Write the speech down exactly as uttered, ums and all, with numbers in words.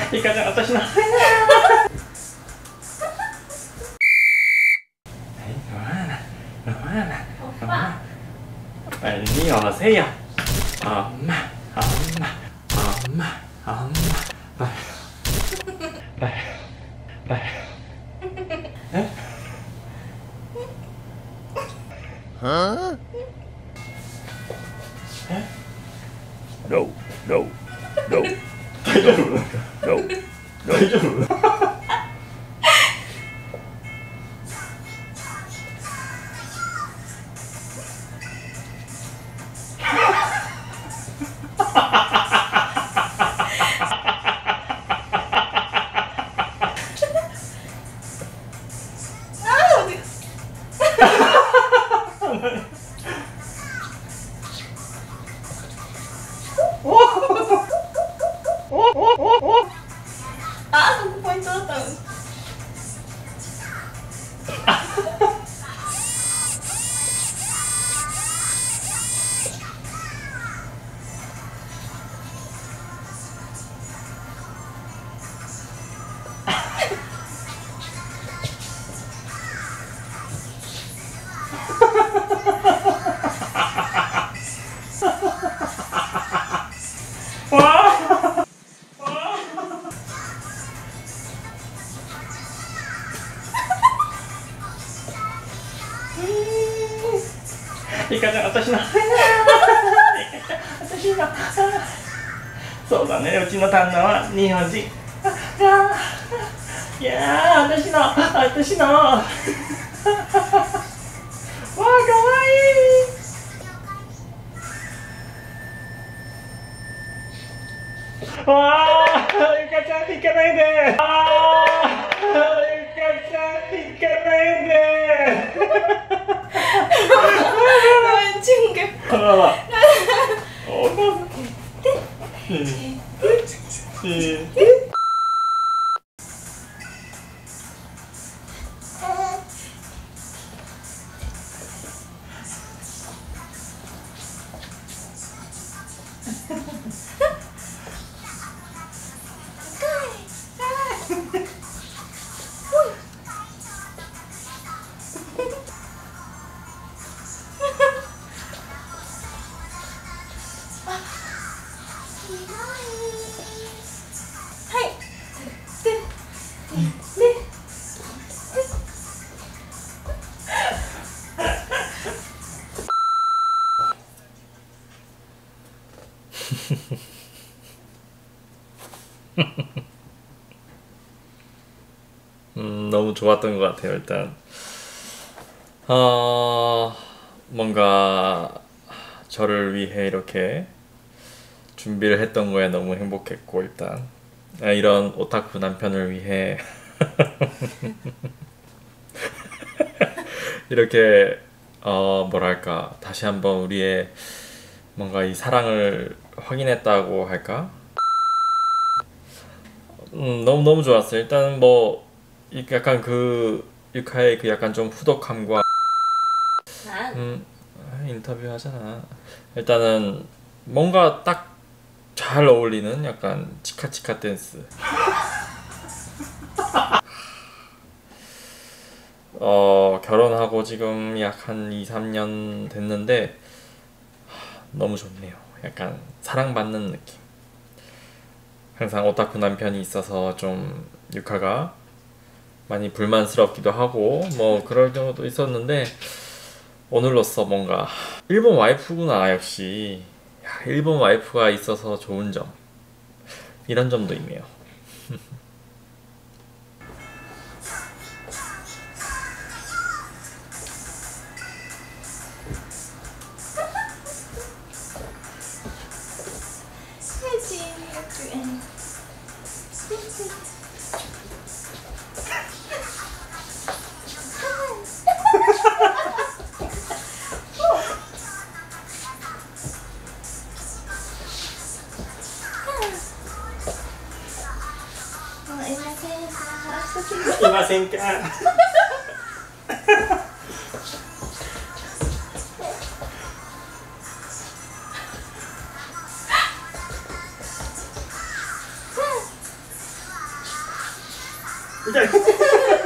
リカちゃん、私の。はい、ロマーナ、ロマーナ、ロマーナ。빨리 오세요. 엄마, 엄마, 엄마, 엄마. 빨리, 빨리, 빨리. 에? 어? 에? No, no, no. 大丈夫？ No, 大丈夫？ あ、そこポイントだったの。 リカちゃん、私の。私の。そうだね、うちの旦那は日本人。いやー、私の、私の。わあ、かわいい。わあ、リカちゃん、引かないで。ああ、リカちゃん、引かないで。あらら。お母さん。음, 너무 좋았던 것 같아요. 일단 어, 뭔가 저를 위해 이렇게 준비를 했던 거에 너무 행복했고, 일단 이런 오타쿠 남편을 위해 이렇게 어 뭐랄까 다시 한번 우리의 뭔가 이 사랑을 확인했다고 할까? 음, 너무 너무 좋았어요. 일단 뭐 약간 그 유카의 그 약간 좀 후덕함과 음, 인터뷰 하잖아. 일단은 뭔가 딱 잘 어울리는 약간 치카치카 댄스. 어, 결혼하고 지금 약 한 이, 삼 년 됐는데 너무 좋네요. 약간 사랑받는 느낌. 항상 오타쿠 남편이 있어서 좀 유카가 많이 불만스럽기도 하고 뭐 그럴 경우도 있었는데, 오늘로써 뭔가 일본 와이프구나. 역시 야, 일본 와이프가 있어서 좋은 점, 이런 점도 있네요. 이마센까? 痛い